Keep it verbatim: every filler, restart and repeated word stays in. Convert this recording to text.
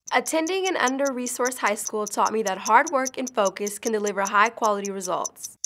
Attending an under-resourced high school taught me that hard work and focus can deliver high-quality results.